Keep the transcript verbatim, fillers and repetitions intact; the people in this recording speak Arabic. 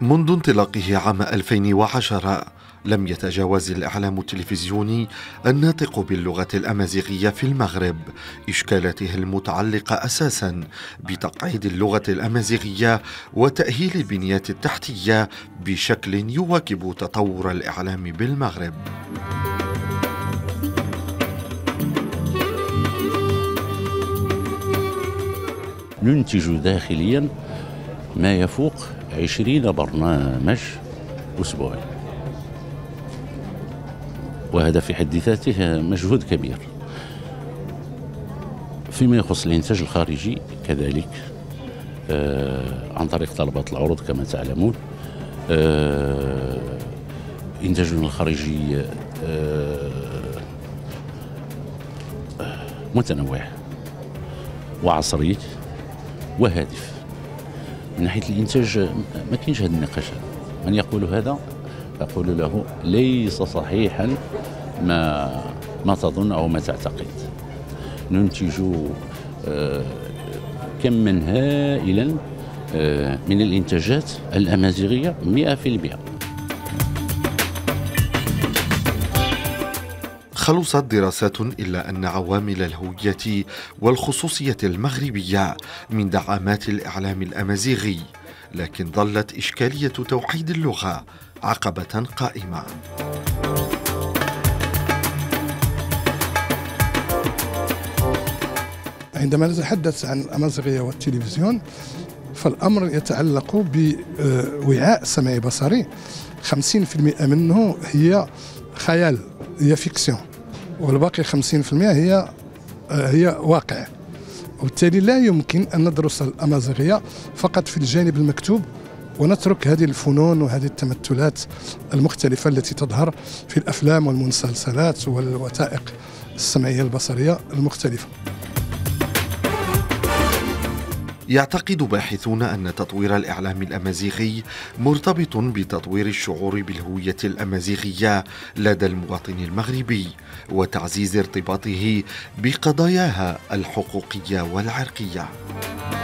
منذ انطلاقه عام ألفين وعشرة لم يتجاوز الإعلام التلفزيوني الناطق باللغة الأمازيغية في المغرب إشكالاته المتعلقة أساساً بتقعيد اللغة الأمازيغية وتأهيل البنية التحتية بشكل يواكب تطور الإعلام بالمغرب. ننتج داخلياً ما يفوق عشرين برنامج أسبوعي، وهذا في حد ذاته مجهود كبير. فيما يخص الإنتاج الخارجي كذلك آه عن طريق طلبات العروض كما تعلمون، آه إنتاجنا الخارجي آه متنوع وعصري وهادف. من ناحية الإنتاج ما كاينش هذا النقاش. من يقول هذا أقول له ليس صحيحا ما ما تظن أو ما تعتقد. ننتج كما هائلا من الإنتاجات الأمازيغية مئة في المئة. خلصت دراسات إلا أن عوامل الهوية والخصوصية المغربية من دعامات الإعلام الأمازيغي، لكن ظلت إشكالية توحيد اللغة عقبة قائمة. عندما نتحدث عن الأمازيغية والتلفزيون فالأمر يتعلق بوعاء سمعي بصري خمسين بالمئة منه هي خيال، هي فيكسيون، والباقي خمسين بالمئة هي هي واقع. وبالتالي لا يمكن أن ندرس الأمازيغية فقط في الجانب المكتوب ونترك هذه الفنون وهذه التمثلات المختلفة التي تظهر في الأفلام والمسلسلات والوثائق السمعية البصرية المختلفة. يعتقد باحثون أن تطوير الإعلام الأمازيغي مرتبط بتطوير الشعور بالهوية الأمازيغية لدى المواطن المغربي وتعزيز ارتباطه بقضاياها الحقوقية والعرقية.